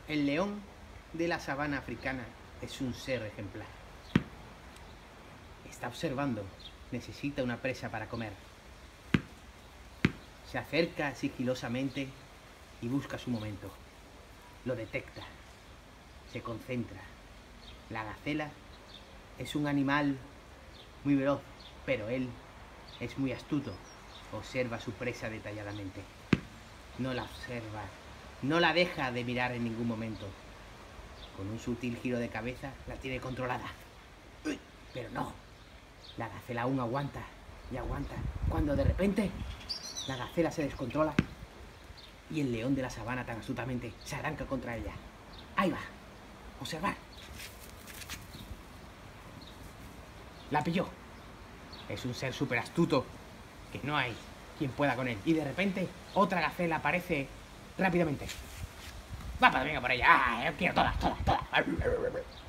El león de la sabana africana es un ser ejemplar. Está observando, necesita una presa para comer. Se acerca sigilosamente y busca su momento. Lo detecta, se concentra. La gacela es un animal muy veloz, pero él es muy astuto. Observa a su presa detalladamente. No la observa, no la deja de mirar en ningún momento. Con un sutil giro de cabeza la tiene controlada. Pero no, la gacela aún aguanta y aguanta, cuando de repente la gacela se descontrola y el león de la sabana tan astutamente se arranca contra ella. Ahí va, observar. La pilló. Es un ser súper astuto, que no hay quien pueda con él. Y de repente otra gacela aparece rápidamente. Va, venga por ella. Quiero todas.